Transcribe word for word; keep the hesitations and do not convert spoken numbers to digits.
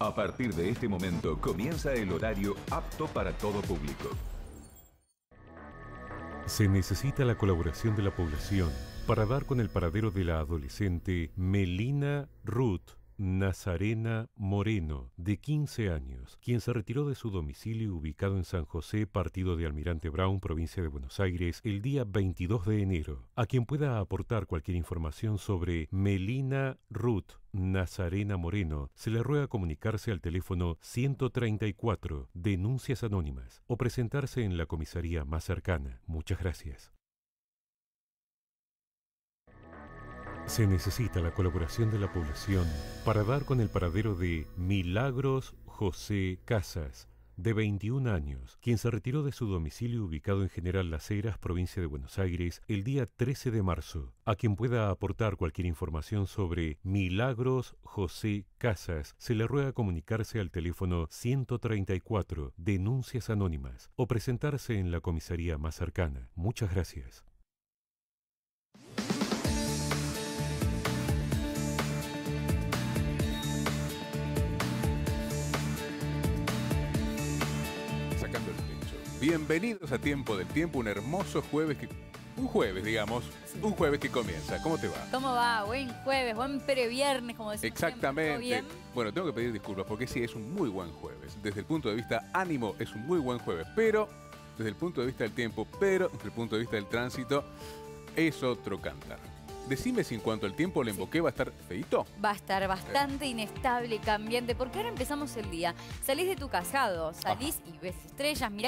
A partir de este momento comienza el horario apto para todo público. Se necesita la colaboración de la población para dar con el paradero de la adolescente Melina Ruth Nazarena Moreno, de quince años, quien se retiró de su domicilio ubicado en San José, partido de Almirante Brown, provincia de Buenos Aires, el día veintidós de enero. A quien pueda aportar cualquier información sobre Melina Ruth Nazarena Moreno, se le ruega comunicarse al teléfono ciento treinta y cuatro, Denuncias Anónimas, o presentarse en la comisaría más cercana. Muchas gracias. Se necesita la colaboración de la población para dar con el paradero de Milagros José Casas, de veintiún años, quien se retiró de su domicilio ubicado en General Las Heras, provincia de Buenos Aires, el día trece de marzo. A quien pueda aportar cualquier información sobre Milagros José Casas, se le ruega comunicarse al teléfono ciento treinta y cuatro, Denuncias Anónimas, o presentarse en la comisaría más cercana. Muchas gracias. Sacando el techo. Bienvenidos a Tiempo del Tiempo, un hermoso jueves que... Un jueves, digamos, sí. Un jueves que comienza. ¿Cómo te va? ¿Cómo va? Buen jueves, buen previernes, como decimos. Exactamente. Bien. Bueno, tengo que pedir disculpas porque sí, es un muy buen jueves. Desde el punto de vista ánimo, es un muy buen jueves. Pero, desde el punto de vista del tiempo, pero desde el punto de vista del tránsito, es otro cantar. Decime si en cuanto al tiempo le emboqué va a estar feíto. Va a estar bastante inestable y cambiante, porque ahora empezamos el día. Salís de tu casado, salís Ajá. y ves estrellas. Mirá